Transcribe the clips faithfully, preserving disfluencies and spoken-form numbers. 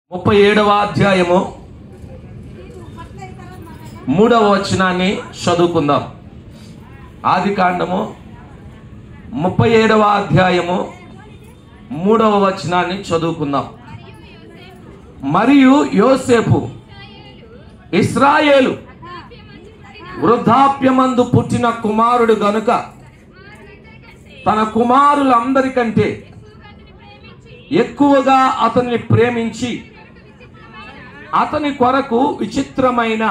ముప్పై ఏడవ అధ్యాయము మూడవ వచనాన్ని చదువుకుందాం. ఆది కాండము ముప్పై ఏడవ అధ్యాయము మూడవ వచనాన్ని చదువుకుందాం. మరియు యోసేపు ఇశ్రాయేలు వృద్ధాప్యమందు పుట్టిన కుమారుడు గనుక తన కుమారులందరికంటే ఎక్కువగా అతన్ని ప్రేమించి అతని కొరకు విచిత్రమైన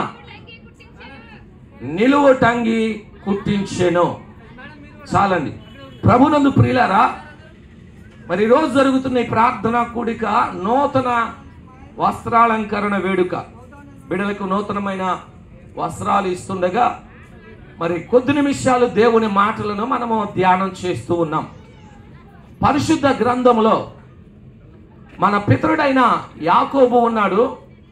నిలువటంగి కుట్టించెను. చాలండి. ప్రభునందు ప్రియులారా, మరి రోజు జరుగుతున్న ఈ ప్రార్థన కూడిక నూతన వస్త్రాలంకరణ వేడుక. బిడ్డలకు నూతనమైన వస్త్రాలు ఇస్తుండగా మరి కొద్ది నిమిషాలు దేవుని మాటలను మనము ధ్యానం చేస్తూ ఉన్నాం. పరిశుద్ధ గ్రంథంలో మన పితరుడైన యాకోబు ఉన్నాడు.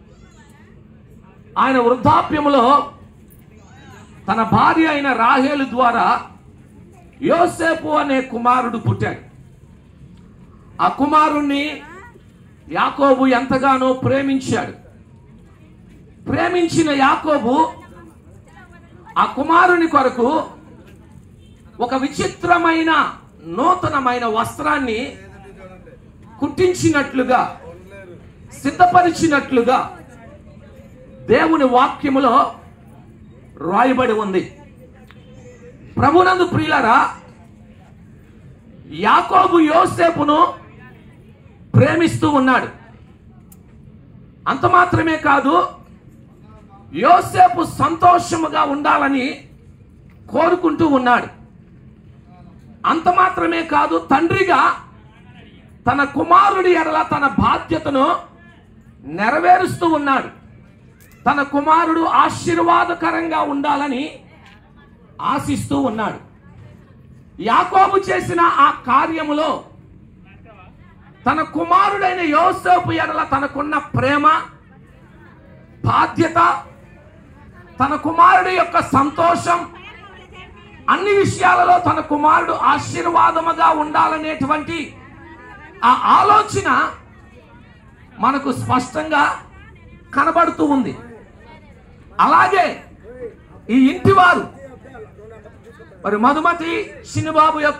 ఆయన వృద్ధాప్యములో తన భార్య అయిన రాహేలు ద్వారా యోసేపు అనే కుమారుడు పుట్టాడు. ఆ కుమారుణ్ణి యాకోబు ఎంతగానో ప్రేమించాడు. ప్రేమించిన యాకోబు ఆ కుమారుని కొరకు ఒక విచిత్రమైన నూతనమైన వస్త్రాన్ని కుట్టించినట్లుగా సిద్ధపరిచినట్లుగా దేవుని వాక్యములో రాయబడి ఉంది. ప్రభునందు ప్రియులారా, యాకోబు యోసేపును ప్రేమిస్తూ ఉన్నాడు. అంత మాత్రమే కాదు, యోసేపు సంతోషముగా ఉండాలని కోరుకుంటూ ఉన్నాడు. అంత మాత్రమే కాదు, తండ్రిగా తన కుమారుడి ఎడల తన బాధ్యతను నెరవేరుస్తూ ఉన్నాడు. తన కుమారుడు ఆశీర్వాదకరంగా ఉండాలని ఆశిస్తూ ఉన్నాడు. యాకోబు చేసిన ఆ కార్యములో తన కుమారుడైన యోసేపు ఎడల తనకున్న ప్రేమ, బాధ్యత, తన కుమారుడి యొక్క సంతోషం, అన్ని విషయాలలో తన కుమారుడు ఆశీర్వాదముగా ఉండాలనేటువంటి ఆ ఆలోచన మనకు స్పష్టంగా కనబడుతూ ఉంది. అలాగే ఈ ఇంటివారు మరి మధుమతి చిన్నబాబు యొక్క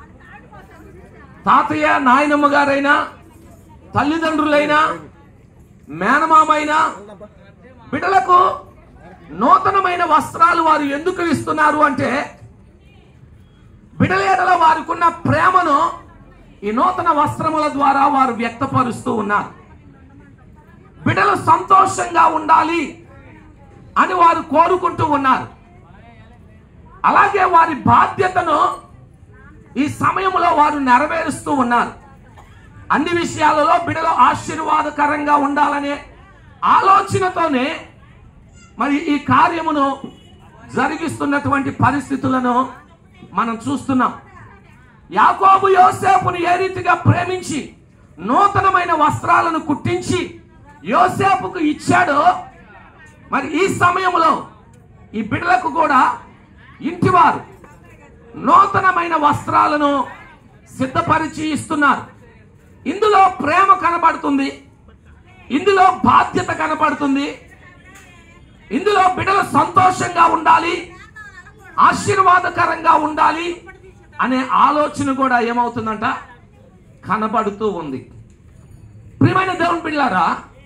తాతయ్య నాయనమ్మ గారైనా, తల్లిదండ్రులైనా, మేనమామైనా బిడ్డలకు నూతనమైన వస్త్రాలు వారు ఎందుకు ఇస్తున్నారు అంటే, బిడ్డల ఎడల వారికున్న ప్రేమను ఈ నూతన వస్త్రముల ద్వారా వారు వ్యక్తపరుస్తూ ఉన్నారు. బిడ్డలు సంతోషంగా ఉండాలి అని వారు కోరుకుంటూ ఉన్నారు. అలాగే వారి బాధ్యతను ఈ సమయంలో వారు నెరవేరుస్తూ ఉన్నారు. అన్ని విషయాలలో బిడ్డలు ఆశీర్వాదకరంగా ఉండాలనే ఆలోచనతోనే మరి ఈ కార్యమును జరిగిస్తున్నటువంటి పరిస్థితులను మనం చూస్తున్నాం. యాకోబు యోసేపును ఏ రీతిగా ప్రేమించి నూతనమైన వస్త్రాలను కుట్టించి యోసేపుకు ఇచ్చాడో, మరి ఈ సమయంలో ఈ బిడ్డలకు కూడా ఇంటివారు నూతనమైన వస్త్రాలను సిద్ధపరిచి ఇస్తున్నారు. ఇందులో ప్రేమ కనబడుతుంది, ఇందులో బాధ్యత కనబడుతుంది, ఇందులో బిడ్డలు సంతోషంగా ఉండాలి, ఆశీర్వాదకరంగా ఉండాలి అనే ఆలోచన కూడా ఏమవుతుందంట కనబడుతూ ఉంది. ప్రియమైన దేవుని బిడ్డలారా,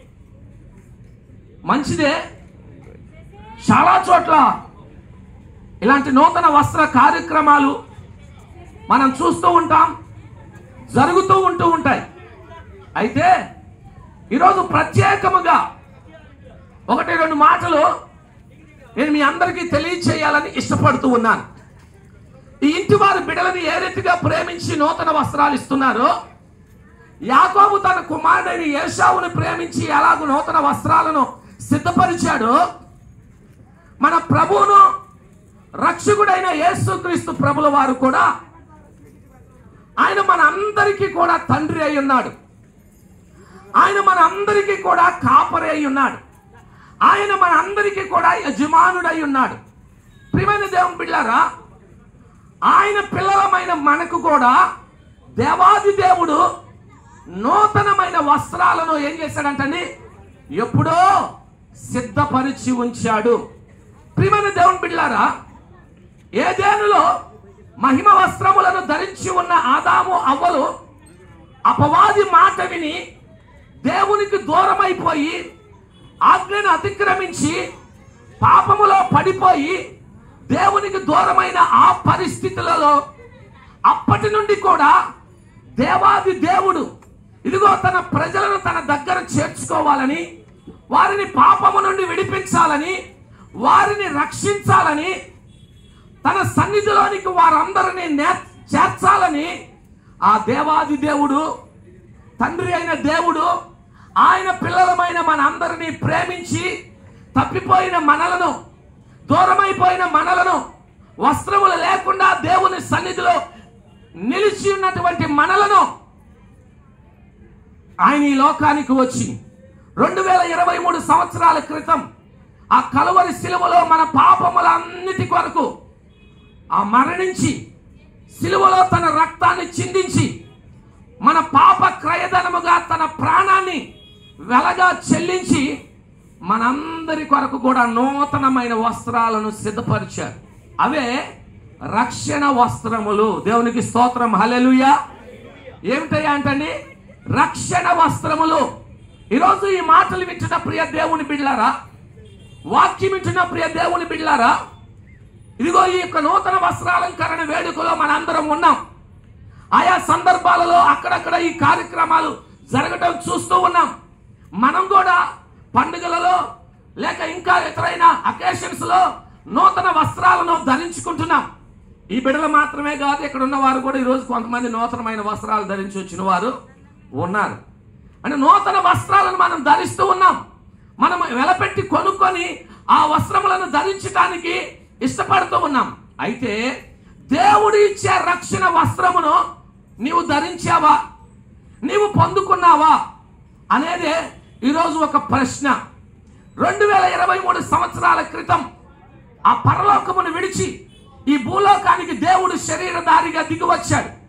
మంచిదే, చాలా చోట్ల ఇలాంటి నూతన వస్త్ర కార్యక్రమాలు మనం చూస్తూ ఉంటాం, జరుగుతూ ఉంటూ ఉంటాయి. అయితే ఈరోజు ప్రత్యేకముగా ఒకటి రెండు మాటలు నేను మీ అందరికీ తెలియచేయాలని ఇష్టపడుతూ ఉన్నాను. ఈ ఇంటి వారి బిడ్డలని ఏ రీతిగా ప్రేమించి నూతన వస్త్రాలు ఇస్తున్నారో, యాకోబు తన కుమారుడైన ఏశావును ప్రేమించి ఎలాగూ నూతన వస్త్రాలను సిద్ధపరిచాడో, మన ప్రభువును రక్షకుడైన యేసుక్రీస్తు ప్రభుల వారు కూడా ఆయన మన అందరికీ కూడా తండ్రి అయి ఉన్నాడు. ఆయన మన అందరికీ కూడా కాపరి అయి ఉన్నాడు. ఆయన మన అందరికీ కూడా యజమానుడై ఉన్నాడు. ప్రియమైన దేవుని బిడ్డలారా, ఆయన పిల్లలమైన మనకు కూడా దేవాది దేవుడు నూతనమైన వస్త్రాలను ఏం చేశాడంటండి? ఎప్పుడో సిద్ధపరిచి ఉంచాడు. ప్రియమైన దేవుని బిడ్డలారా, ఏదెనులో మహిమ వస్త్రములను ధరించి ఉన్న ఆదాము అవ్వలు అపవాది మాట విని దేవునికి దూరమైపోయి ఆజ్ఞను అతిక్రమించి పాపములో పడిపోయి దేవునికి దూరమైన ఆ పరిస్థితులలో అప్పటి నుండి కూడా దేవాది దేవుడు ఇదిగో తన ప్రజలను తన దగ్గర చేర్చుకోవాలని, వారిని పాపము నుండి విడిపించాలని, వారిని రక్షించాలని, తన సన్నిధిలోనికి వారందరినీ చేర్చాలని ఆ దేవాది దేవుడు, తండ్రి అయిన దేవుడు ఆయన పిల్లలమైన మనందరినీ ప్రేమించి తప్పిపోయిన మనలను, దూరమైపోయిన మనలను, వస్త్రములు లేకుండా దేవుని సన్నిధిలో నిలిచి ఉన్నటువంటి మనలను ఆయన ఈ లోకానికి వచ్చి రెండు వేల ఇరవై మూడు సంవత్సరాల క్రితం ఆ కలువరి శిలువలో మన పాపములన్నిటి కొరకు ఆ మరణించి శిలువలో తన రక్తాన్ని చిందించి మన పాప క్రయధనముగా తన ప్రాణాన్ని వెలగా చెల్లించి మనందరి కొరకు కూడా నూతనమైన వస్త్రాలను సిద్ధపరిచారు. అవే రక్షణ వస్త్రములు. దేవునికి స్తోత్రం, హల్లెలూయా. ఏమిటయ్యా అంటండి? రక్షణ వస్త్రములు. ఈరోజు ఈ మాటలు వింటున్న ప్రియ దేవుని బిడ్డలారా, వాక్యం వింటున్న ప్రియ దేవుని బిడ్డలారా, ఇదిగో ఈ యొక్క నూతన వస్త్రాలంకరణ వేడుకలో మనందరం ఉన్నాం. ఆయా సందర్భాలలో అక్కడక్కడ ఈ కార్యక్రమాలు జరగటం చూస్తూ ఉన్నాం. మనం కూడా పండుగలలో లేక ఇంకా ఇతరైన అకేషన్స్ లో నూతన వస్త్రాలను ధరించుకుంటున్నాం. ఈ బిడ్డలు మాత్రమే కాదు, ఇక్కడ ఉన్న వారు కూడా ఈరోజు కొంతమంది నూతనమైన వస్త్రాలు ధరించి వచ్చిన వారు ఉన్నారు. అంటే నూతన వస్త్రాలను మనం ధరిస్తూ ఉన్నాం. మనం వెలపెట్టి కొనుక్కొని ఆ వస్త్రములను ధరించడానికి ఇష్టపడుతూ ఉన్నాం. అయితే దేవుడు ఇచ్చే రక్షణ వస్త్రమును నీవు ధరించావా, నీవు పొందుకున్నావా అనేదే ఈరోజు ఒక ప్రశ్న. రెండు వేల ఇరవై మూడు సంవత్సరాల క్రితం ఆ పరలోకమును విడిచి ఈ భూలోకానికి దేవుడు శరీరధారిగా దిగి వచ్చాడు.